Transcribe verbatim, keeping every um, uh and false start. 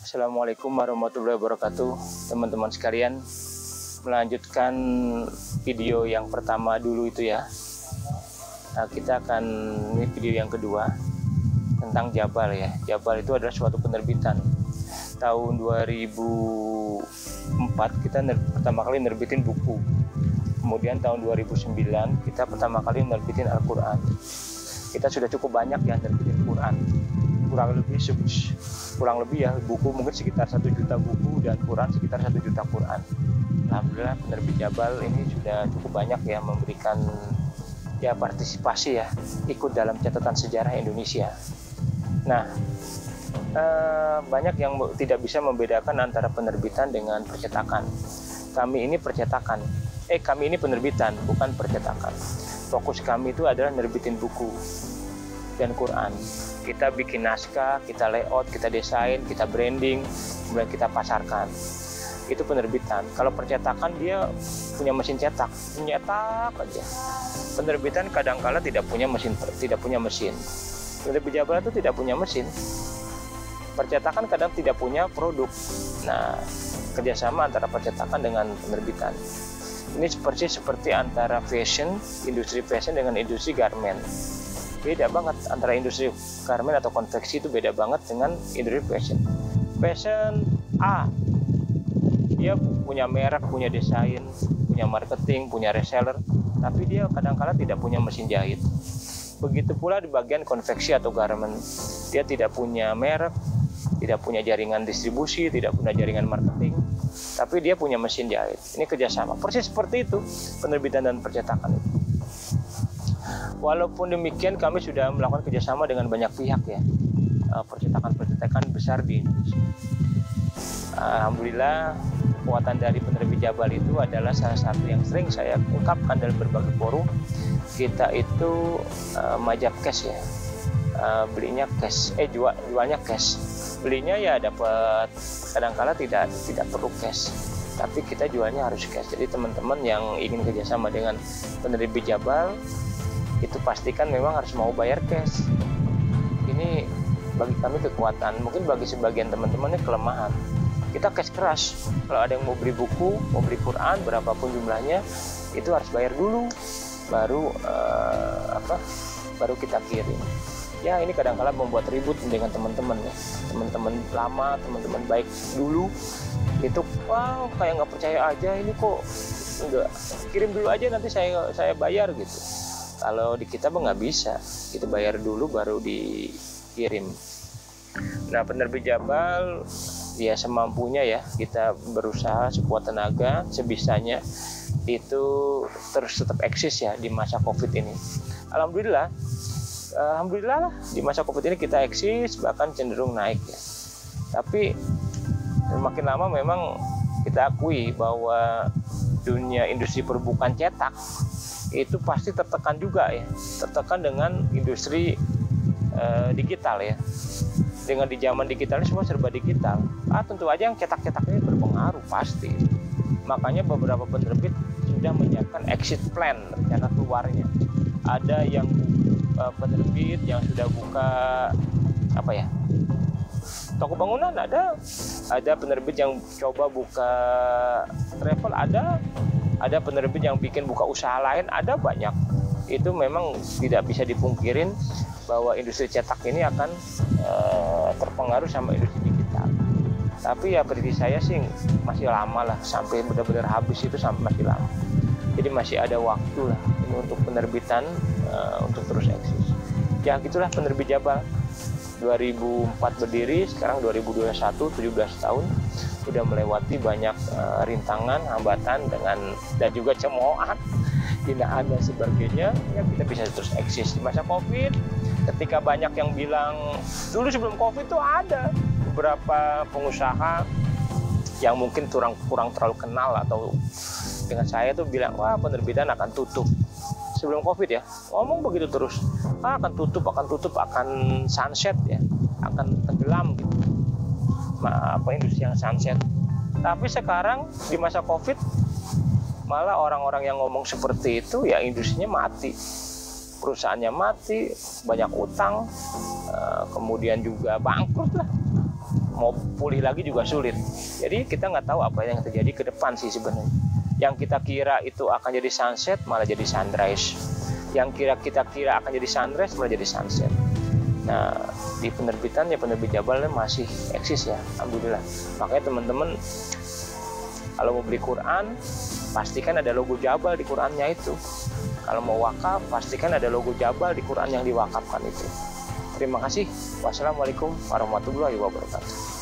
Assalamualaikum warahmatullahi wabarakatuh, teman-teman sekalian. Melanjutkan video yang pertama dulu itu ya. Nah, kita akan ini video yang kedua tentang Jabal ya. Jabal itu adalah suatu penerbitan. Tahun dua ribu empat kita pertama kali nerbitin buku. Kemudian tahun dua ribu sembilan kita pertama kali nerbitin Al-Quran. Kita sudah cukup banyak ya nerbitin Quran. Kurang lebih kurang lebih ya buku mungkin sekitar satu juta buku dan Quran sekitar satu juta Quran. Alhamdulillah penerbit Jabal ini sudah cukup banyak ya memberikan ya partisipasi ya ikut dalam catatan sejarah Indonesia. Nah eh, banyak yang tidak bisa membedakan antara penerbitan dengan percetakan. Kami ini percetakan, eh kami ini penerbitan bukan percetakan. Fokus kami itu adalah nerbitin buku dan Quran. Kita bikin naskah, kita layout, kita desain, kita branding, kemudian kita pasarkan. Itu penerbitan. Kalau percetakan dia punya mesin cetak, menyetak aja. Penerbitan kadangkala tidak punya mesin, tidak punya mesin. Penerbit Jabal itu tidak punya mesin. Percetakan kadang tidak punya produk. Nah, kerjasama antara percetakan dengan penerbitan. Ini seperti seperti antara fashion, industri fashion dengan industri garment. Beda banget antara industri garment atau konveksi itu beda banget dengan industri fashion. Fashion A, dia punya merek, punya desain, punya marketing, punya reseller, tapi dia kadang-kala tidak punya mesin jahit. Begitu pula di bagian konveksi atau garment, dia tidak punya merek, tidak punya jaringan distribusi, tidak punya jaringan marketing, tapi dia punya mesin jahit. Ini kerjasama, persis seperti itu penerbitan dan percetakan itu. Walaupun demikian kami sudah melakukan kerjasama dengan banyak pihak ya, percetakan-percetakan besar di Indonesia. Alhamdulillah kekuatan dari penerbit Jabal itu adalah salah satu yang sering saya ungkapkan dalam berbagai forum. Kita itu uh, majap cash ya, uh, belinya cash, eh jual, jualnya cash, belinya ya dapat, kadangkala tidak tidak perlu cash, tapi kita jualnya harus cash. Jadi teman-teman yang ingin kerjasama dengan penerbit Jabal itu pastikan memang harus mau bayar cash. Ini bagi kami kekuatan, mungkin bagi sebagian teman-teman ini kelemahan. Kita cash keras. Kalau ada yang mau beli buku, mau beli Quran, berapapun jumlahnya, itu harus bayar dulu, baru uh, apa? Baru kita kirim. Ya ini kadang-kala membuat ribut dengan teman-teman ya, teman-teman lama, teman-teman baik dulu. Itu wow kayak nggak percaya aja, ini kok enggak, kirim dulu aja nanti saya saya bayar gitu. Kalau di kita mah nggak bisa, kita bayar dulu baru dikirim. Nah penerbit Jabal ya semampunya ya, kita berusaha sekuat tenaga sebisanya itu terus tetap eksis ya di masa Covid ini. Alhamdulillah, alhamdulillah lah di masa Covid ini kita eksis, bahkan cenderung naik ya. Tapi makin lama memang kita akui bahwa dunia industri perbukaan cetak itu pasti tertekan juga ya, tertekan dengan industri uh, digital ya. Dengan di zaman digital ini semua serba digital. Ah tentu aja yang cetak-cetak ini berpengaruh pasti. Makanya beberapa penerbit sudah menyiapkan exit plan, rencana keluarnya. Ada yang uh, penerbit yang sudah buka apa ya? Toko bangunan ada, ada penerbit yang coba buka travel ada. Ada penerbit yang bikin buka usaha lain, ada banyak. Itu memang tidak bisa dipungkirin bahwa industri cetak ini akan e, terpengaruh sama industri digital. Tapi ya prediksi saya sih masih lama lah, sampai benar-benar habis itu sampai masih lama. Jadi masih ada waktu lah ini untuk penerbitan e, untuk terus eksis. Ya gitulah penerbit Jabal. dua ribu empat berdiri, sekarang dua ribu dua puluh satu, tujuh belas tahun. Sudah melewati banyak uh, rintangan, hambatan dengan dan juga cemoohan, hinaan dan sebagainya. Ya kita bisa terus eksis di masa Covid. Ketika banyak yang bilang dulu sebelum Covid itu ada beberapa pengusaha yang mungkin kurang kurang terlalu kenal atau dengan saya tuh bilang wah penerbitan akan tutup sebelum Covid ya, ngomong begitu terus, ah, akan tutup, akan tutup, akan sunset ya, akan tenggelam gitu. Apa industri yang sunset. Tapi sekarang di masa Covid malah orang-orang yang ngomong seperti itu ya industrinya mati, perusahaannya mati, banyak utang, kemudian juga bangkrut lah. mau pulih lagi juga sulit. Jadi kita nggak tahu apa yang terjadi ke depan sih sebenarnya. Yang kita kira itu akan jadi sunset malah jadi sunrise. Yang kira kita kira akan jadi sunrise malah jadi sunset. Nah, di penerbitan ya penerbit Jabal masih eksis ya, alhamdulillah. Makanya teman-teman kalau mau beli Quran, pastikan ada logo Jabal di Qurannya itu. Kalau mau wakaf, pastikan ada logo Jabal di Quran yang diwakafkan itu. Terima kasih. Wassalamualaikum warahmatullahi wabarakatuh.